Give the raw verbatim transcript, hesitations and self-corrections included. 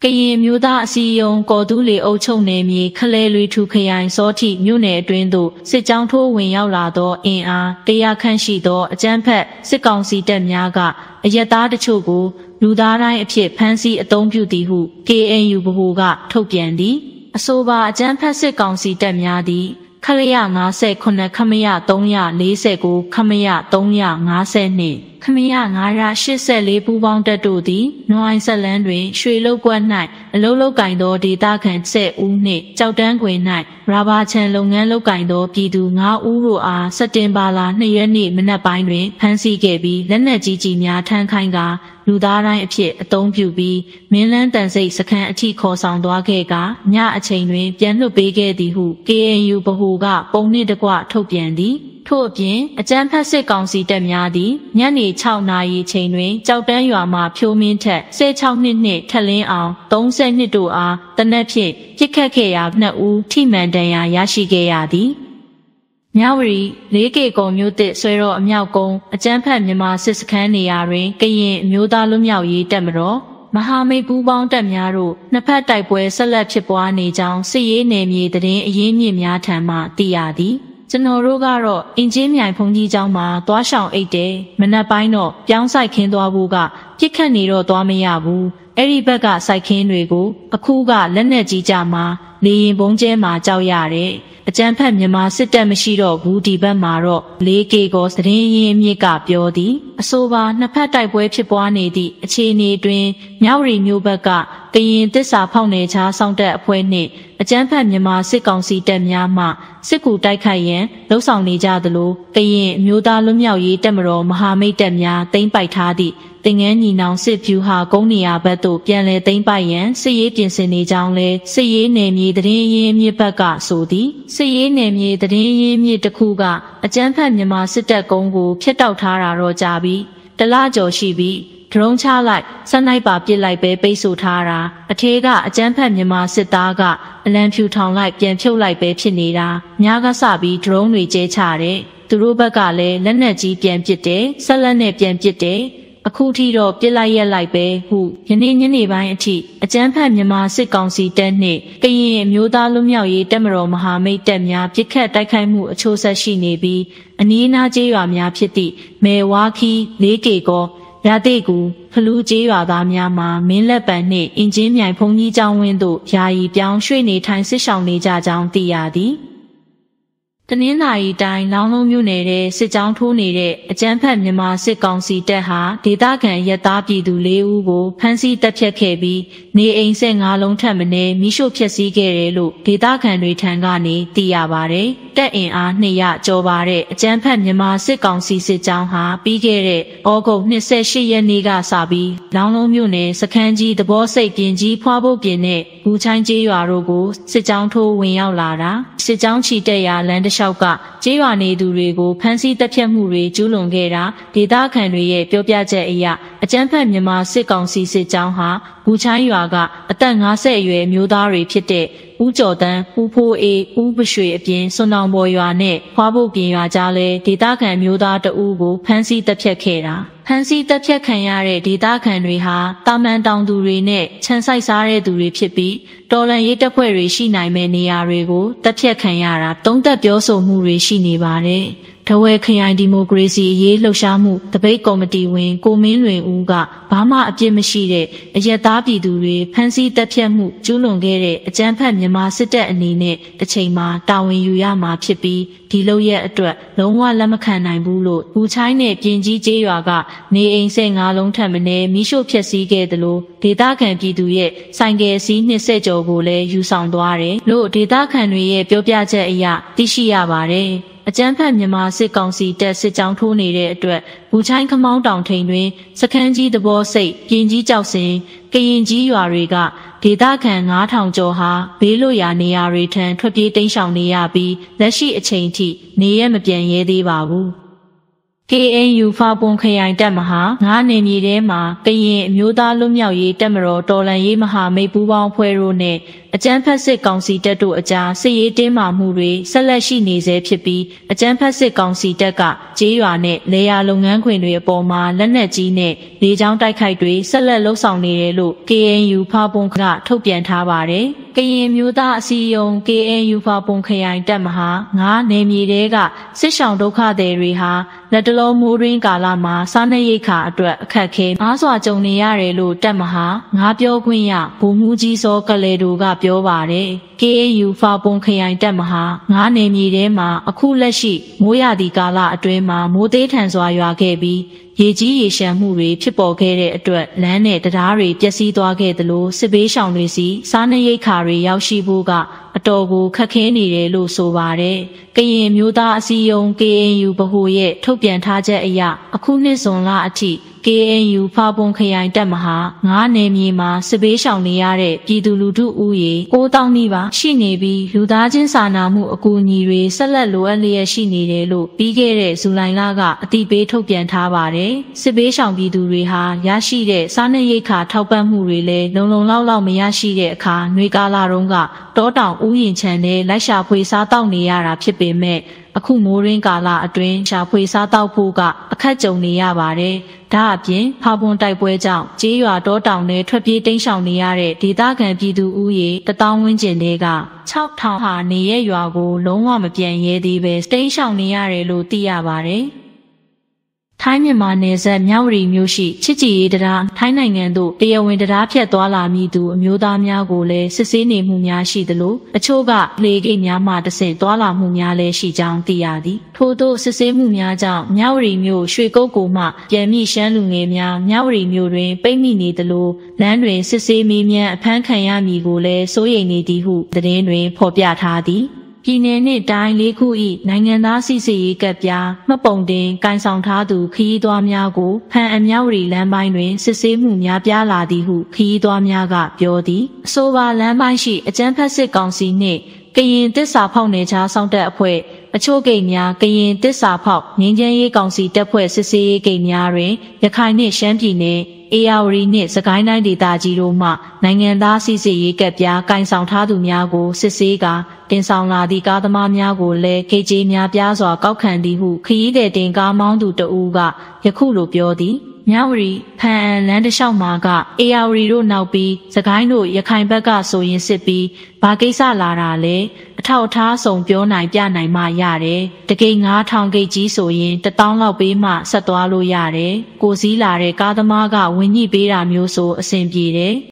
ကရင်မျိုးသားအစည်းအရုံးကော်တူးလေအုပ်ချုပ်နယ်မြေခလဲလွေထူခရိုင်စောတိမြို့နယ်အတွင်းသို့စစ်ကြောင်းထိုးဝင်ရောက်လာသောအင်အားတရာခန့်ရှိသောအကြမ်းဖက်စစ်ကောင်စီတပ်များကအရက်သားတချို့ကိုလူသားတိုင်းအဖြစ်ဖမ်းဆီးအုံပြုသည်ဟု ကေအန်ယူ ဗဟိုကထုတ်ပြန်သည်အဆိုပါအကြမ်းဖက်စစ်ကောင်စီတပ်များသည်ခလရ၅ခုခမရ၃၄၉ခမရ၃၅၂ခမရ၅၈၄ပူးပေါင်းတပ်တို့သည်နွိုင်းဆက်လန်းတွင်ရွှေလုတ်ကွက်၌အလုံးလုံးကင်သောဒေသခံ၁၀ဦးနှင့်ကြောက်တန်းခွင်၌ရာဘာချန်လုပ်ငန်းလုပ်ကင်သောပြည်သူ၅ဦးတို့အားစက်တင်ဘာလ၂ရက်နေ့မနက်ပိုင်းတွင်ဖမ်းဆီးခဲ့ပြီးလက်နက်ကြီးကြီးများထမ်းခိုင်းကာလူသားတိုင်းအဖြစ်အုံပြုပြီးမင်းလန်းတန်စိတ်စခန်းအထိခေါ်ဆောင်သွားခဲ့ကာညအချိန်တွင်ပြန်လွှတ်ပေးခဲ့သည်ဟု ကေအန်ယူ ဗဟိုကပုံနှင့်တကွထုတ်ပြန်သည်ထို့အပြင်အကြမ်းဖက်စစ်ကောင်စီတပ်များသည်ညနေ၆နာရီချိန်တွင်ကြောက်တန်းရွာမှဖြိုးမင်းထက်၁၆နှစ်နှင့်ထက်လင်းအောင်၃၀နှစ်တို့အားတနက်ဖြင့်ပြစ်ခတ်ခဲ့ရာနှစ်ဦးထိမှန်ဒဏ်ရာရရှိခဲ့ရသည်မြဝတီလေးကေကုံမြို့သစ်ဆွဲတော်အမြောက်ကုန်းအကြမ်းဖက်မြန်မာစစ်စခန်းနေရာတွင်ကရင်အမျိုးသားလွတ်မြောက်ရေးတပ်မတော်မဟာမိတ်ပူးပေါင်းတပ်များတို့နှစ်ဖက်တိုက်ပွဲဆက်လက်ဖြစ်ပွားနေကြောင်းစစ်ရေးနယ်မြေသတင်းအရင်းမြစ်များထံမှသိရသည်ကျွန်တော်တို့ကတော့အင်ဂျင်မြိုင်ဖုန်ကြီးကျောင်းမှာသွားရှောင်အိတ်တယ်မနက်ပိုင်းတော့ပြောင်းဆိုင်ခင်းသွားဖို့ကပြစ်ခတ်နေတော့သွားမရဘူးအဲ့ဒီဘက်ကစိုက်ခင်းတွေကိုအခုကလက်နက်ကြီးကြမှာလေရင်ပုံကျဲမှာကြောက်ရတယ်အကြမ်းဖက်မြန်မာစစ်တပ်မရှိတော့ဘူးဒီဘက်မှာတော့လေးကေကောသတင်းရင်းမြစ်ကပြောသည်အဆိုပါနှစ်ဖက်တိုက်ပွဲဖြစ်ပွားနေသည့်အခြေအနေတွင်မြဝတီမြို့ဘက်ကကရင်တစ္ဆာဖောက်နယ်ခြားစောင့်တပ်အဖွဲ့နှင့်အကြမ်းဖက်မြန်မာစစ်ကောင်စီတပ်များမှစစ်ကူတိုက်ခိုက်ရန်လှုံ့ဆော်နေကြသလိုကရင်အမျိုးသားလွတ်မြောက်ရေးတပ်မတော်မဟာမိတ်တပ်များသိမ်းပိုက်ထားသည့်တင်ငန်းညီနောင်စစ်ဗျူဟာကုန်းနေရာဘက်သို့ပြန်လည်သိမ်းပိုက်ရန်စစ်ရေးပြင်ဆင်နေကြောင်းလဲစစ်ရေးနယ်မြေသတင်းရင်းမြစ်ဘက်ကဆိုသည်စစ်ရေးနယ်မြေသတင်းရင်းမြစ်တစ်ခုကအကြမ်းဖက်မြန်မာစစ်တပ်ကုန်းကိုဖျက်တောက်ထားတာတော့ကြာပြီတလကျော်ရှိပြီဒရုန်းချလိုက်စနိုက်ပါပစ်လိုက်ပဲပိတ်ဆို့ထားတာအထေးကအကြမ်းဖက်မြန်မာစစ်သားကအလံဖြူထောင်လိုက်ပြန်ဖြုတ်လိုက်ပဲဖြစ်နေတာများကစပြီးဒရုန်းတွေကျဲချတယ်သူတို့ဘက်ကလည်းလက်နက်ကြီးပြန်ပစ်တယ်ဆက်လက်နဲ့ပြန်ပစ်တယ်အခုထိတော့ပြစ်လိုက်ရက်လိုက်ပဲဟုယနေ့ညနေပိုင်းအထိအကြမ်းဖက်မြန်မာစစ်ကောင်စီတပ်နှင့်ကရင်အမျိုးသားလွတ်မြောက်ရေးတပ်မတော်မဟာမိတ်တပ်များပြစ်ခတ်တိုက်ခိုက်မှုအချို့ဆက်ရှိနေပြီးအနီးအနားကျေးရွာများဖြစ်သည့်မေဝါခီလေးကေကောရာတိကူဖလူးကျေးရွာသားများမှာမင်းလက်ပံနှင့်အင်ဂျင်မြိုင်ဖုန်ကြီးကျောင်းဝင်းသို့ယာယီပြောင်းရွှေ့နေထိုင်ဆစ်ဆောင်နေကြကြောင်းသိရသည်တနင်္သာရီတိုင်းလောင်းလုံးမြို့နယ်ထဲစစ်ကြောင်းထိုးနေတဲ့အကြမ်းဖက်မြန်မာစစ်ကောင်စီတပ်ဟာဒေသခံရက်သားပြည်သူ၄ဦးကိုဖမ်းဆီးတပ်ဖြတ်ခဲ့ပြီးနေအိမ်၁၅လုံးထပ်မံမိရှို့ဖျက်ဆီးခဲ့တယ်လို့ဒေသခံတွေထံကနေသိရပါတယ်။တပ်အင်အားနှစ်ရကျော်ပါတဲ့အကြမ်းဖက်မြန်မာစစ်ကောင်စီစစ်ကြောင်းဟာပြီးခဲ့တဲ့ဩဂုတ်၂၈ရက်နေ့ကစပြီးလောင်းလုံးမြို့နယ်စခန်းကြီးသဘောစိတ်ပြင်ကြီးဖွားဖို့ပြင်နဲ့ဘူချိုင်းကျေးရွာတို့ကိုစစ်ကြောင်းထိုးဝင်ရောက်လာတာစစ်ကြောင်းချီတက်ရာလမ်းတစ်လျှောက်ကကျေးရွာနေသူတွေကိုဖမ်းဆီးတပ်ဖြတ်မှုတွေကျူးလွန်ခဲ့တာဒေသခံတွေရဲ့ပြောပြချက်အရအကြမ်းဖက်မြန်မာစစ်ကောင်စီစစ်ကြောင်းဟာဘူချိုင်းရွာကအသက်၅၀အရွယ်မျိုးသားတွေဖြစ်တဲ့ဦးကျော်တန်းဦးဖိုးအေးဦးပရွှေအပြင်စွန်တောင်ပေါ်ရွာနဲ့ဖွားဖို့ပြင်ရွာကြားလဲဒေသခံမျိုးသားတအူးကိုဖမ်းဆီးတပ်ဖြတ်ခဲ့တာဖမ်းဆီးတပ်ဖြတ်ခံရတဲ့ဒေသခံတွေဟာတာမန်တောင်သူတွေနဲ့ခြံဆိုင်စားတဲ့သူတွေဖြစ်ပြီးတော်လန်ရေးတပ်ဖွဲ့တွေရှိနိုင်မဲ့နေရာတွေကိုတပ်ဖြတ်ခံရတာတုံးသက်ပြောဆိုမှုတွေရှိနေပါတယ်။ထဝယ်ခရိုင်ဒီမိုကရေစီအရေးလှုပ်ရှားမှုတပိတ်ကော်မတီဝင်ကိုမင်းလွင်ဦးကဘာမှအပြစ်မရှိတဲ့အရက်သားပြည်သူတွေဖမ်းဆီးတပ်ဖြတ်မှုကျူးလွန်ခဲ့တဲ့အကြမ်းဖက်မြန်မာစစ်တပ်အနေနဲ့တစ်ချိန်မှာတာဝန်ယူရမှာဖြစ်ပြီးဒီလုပ်ရက်အတွက်လုံးဝလက်မခံနိုင်ဘူးလို့ဘူချိုင်းနဲ့ပြင်ကြီးကျေးရွာကနေအိမ်၁၅လုံးထပ်မံမိရှို့ဖျက်ဆီးခဲ့တယ်လို့ဒေသခံပြည်သူရဲ့ဆိုင်ကယ်စီးနှစ်ဆက်ကျော်ကိုလည်းယူဆောင်သွားတယ်လို့ဒေသခံတွေရဲ့ပြောပြချက်အရသိရှိရပါတယ်အကြမ်းဖက်မြန်မာစစ်ကောင်စီတပ်စစ်ကြောင်းထိုးနေတဲ့အတွက်ဘူချိုင်းခမောင်းတောင်ထိန်တွင်စခန်းကြီးသဘောစိတ်ပြင်ကြီးကြောက်စင်ကရင်ကြီးရွာတွေကဒေသခံ၅ထောင်ကျော်ဟာဘေးလွတ်ရာနေရာတွေထံထွက်ပြေးတိမ်းရှောင်နေရပြီးလက်ရှိအချိန်ထိနေရမပြန်ရဲသေးပါဘူး။ကေအန်ယူ ဖာပွန်ခရိုင်တပ်မဟာငါးနယ်မြေထဲမှာကရင်အမျိုးသားလွတ်မြောက်ရေးတပ်မတော်တော်လှန်ရေးမဟာမိတ်ပူးပေါင်းအဖွဲ့တို့နဲ့အကြမ်းဖက်စစ်ကောင်စီတပ်တို့အကြားစစ်ရေးတင်းမာမှုတွေဆက်လက်ရှိနေဆဲဖြစ်ပြီးအကြမ်းဖက်စစ်ကောင်စီတပ်ကကျေးရွာနဲ့လေယာလုပ်ငန်းခွင်တွေအပေါ်မှာလက်နက်ကြီးနဲ့လေကြောင်းတိုက်ခိုက်တွေဆက်လက်လှုပ်ဆောင်နေတယ်လို့ ကေအန်ယူ ဖာပွန်ကထုတ်ပြန်ထားပါတယ်။ကရင်မျိုးသားအစည်းအရုံး ကေအန်ယူ ဖာပွန်ခရိုင်တပ်မဟာငါးနယ်မြေတဲကစစ်ရှောင်ဒုက္ခသည်တွေဟာလက်တလုံးမိုးရင်းကာလမှာစားနပ်ရိက္ခာအတွက်အခက်အခဲအားစွာကြုံနေရတယ်လို့တပ်မဟာငါးပြောခွင့်ရဗိုလ်မှူးကြီးစောကလေးတို့ကပြောပါတယ်။ ကေအန်ယူ ဖာပွန်ခရိုင်တပ်မဟာငါးနယ်မြေထဲမှာအခုလက်ရှိမိုးရာသီကာလအတွင်းမှာမိုးသေးထန်စွာရွာခဲ့ပြီးရေကြီးရေရှမ်းမှုတွေဖြစ်ပေါ်ခဲ့တဲ့အတွက်လမ်းနဲ့တရားတွေပျက်စီးသွားခဲ့သလိုစစ်ဘေးရှောင်တွေစီစားနပ်ရိက္ခာတွေရောက်ရှိဖို့ကအတော်ကိုခက်ခဲနေတယ်လို့ဆိုပါတယ်။ကရင်မျိုးသားအစည်းအရုံး ကေအန်ယူ ဗဟိုရဲ့ထုတ်ပြန်ထားချက်အရအခုနှစ်ဇွန်လအထိ ကေအန်ယူ ဖာပွန်ခရိုင်တပ်မဟာငါးနယ်မြေမှာစစ်ဘေးရှောင်နေရတဲ့ပြည်သူလူထုဦးရေကိုးသောင်းနီးပါးရှိနေပြီးလူသားချင်းစာနာမှုအကူအညီတွေဆက်လက်လိုအပ်လျက်ရှိနေတယ်လို့ပြီးခဲ့တဲ့ဇူလိုင်လကအတည်ပြုထုတ်ပြန်ထားပါတယ်။စစ်ဘေးရှောင်ပြည်သူတွေဟာရရှိတဲ့စားနပ်ရိက္ခာထောက်ပံ့မှုတွေလည်းလုံလုံလောက်လောက်မရရှိတဲ့အခါຫນွေကာလတုန်းကတောတောင်ဥယျာဉ်ခြံနဲ့လိုက်ရှာဖွေစားတောက်နေရတာဖြစ်ပေမဲ့အခုမိုးရင်းကာလအတွင်းရှာဖွေစားတောက်ဖို့ကအခက်ကြုံနေရပါတယ်။ဒါအပြင်ဖာပွန်တိုက်ပွဲကြောင့်ကျေးရွာတောတောင်နဲ့ထွက်ပြေးတိမ်းရှောင်နေရတဲ့ဒေသခံပြည်သူဦးရေတသောင်းဝန်းကျင်တွေကခြောက်ထောင်ဟာနေရရွာကိုလုံးဝမပြန်ရဲသေးပဲတိမ်းရှောင်နေရတယ်လို့သိရပါတယ်။ထိုင်းမြန်မာနယ်စပ်မြဝတီမြို့ရှိချစ်ကြည်ရေးတရားထိုင်းနိုင်ငံသို့တရားဝင်တရားဖြတ်သွားလာမည်သူအမျိုးသားများကိုလည်းစစ်ဆေးနေမှုများရှိသလိုအချို့ကလေကိတ်များမှတဆင့်သွားလာမှုများလည်းရှိကြောင်းသိရသည်ထို့သောစစ်ဆေးမှုများကြောင့်မြဝတီမြို့ရွှေကုတ်ကိုမှပြန်မိရှမ်းလူငယ်များမြဝတီမြို့တွင်ပိတ်မိနေသလိုလမ်းတွင်စစ်ဆေးမေးမြန်းအဖမ်းခံရမည်ကိုလည်းစိုးရိမ်နေသည်ဟုသတင်းတွင်ဖော်ပြထားသည်ပြည်내နှင့်တိုင်းလေးခု၏နိုင်ငံသားစီစစ်ရေးကပ်ပြားမှတ်ပုံတင်ကန်ဆောင်ထားသူခရီးသွားများကိုဖန်အမြဝတီလမ်းပိုင်းတွင်စစ်ဆေးမှုများပြားလာသည်ဟုခရီးသွားများကပြောသည်အဆိုပါလမ်းပိုင်းရှိအကြမ်းဖက်စစ်ကောင်စီနှင့်ကရင်တစ္ဆာဖောက်နယ်ခြားစောင့်တပ်အဖွဲ့အချို့ဂိတ်များကရင်တစ္ဆာဖောက်ငင်းချမ်းရေးကောင်စီတပ်ဖွဲ့စစ်ဆေးရေးဂိတ်များတွင်ရခိုင်နှင့်ရှမ်းပြည်နယ်အေရဝတီနှင့်စကိုင်းတိုင်းဒေသကြီးတို့မှနိုင်ငံသားစီစစ်ရေးကပ်ပြားကင်ဆောင်ထားသူများကိုစစ်ဆေးကာတင်ဆောင်လာသည့်ကားသမားများကိုလည်းဂိတ်ကြီးများပြားစွာကောက်ခံသည်ဟုခရီးသည်တင်ကားမောင်းသူတဦးကယခုလိုပြောသည်မြဝတီဖန်အန်လမ်းတစ်လျှောက်မှာကအေရဝတီတို့နောက်ပြီးစကိုင်းတို့ရခိုင်ဘက်ကဆိုရင်စစ်ပြီးဘာကိစ္စလာတာလဲအထောက်အထားစုံပြောနိုင်ပြနိုင်မှရတယ်တကိတ်ငါးထောင်ဂိတ်ကြီးဆိုရင်တစ်တောင်းလောက်ပေးမှဆက်သွားလို့ရတယ်ကိုစည်းလာတဲ့ကားသမားကဝင်ညှိပေးတာမျိုးဆိုအဆင်ပြေတယ်